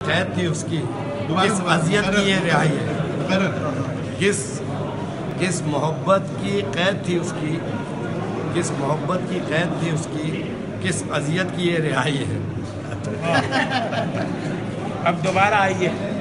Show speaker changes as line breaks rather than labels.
कैद थी उसकी, किस अजियत की ये रिहाई है, किस मोहब्बत की कैद थी उसकी, किस मोहब्बत की कैद थी उसकी, किस अजियत की ये रिहाई है।
अब दोबारा आइए।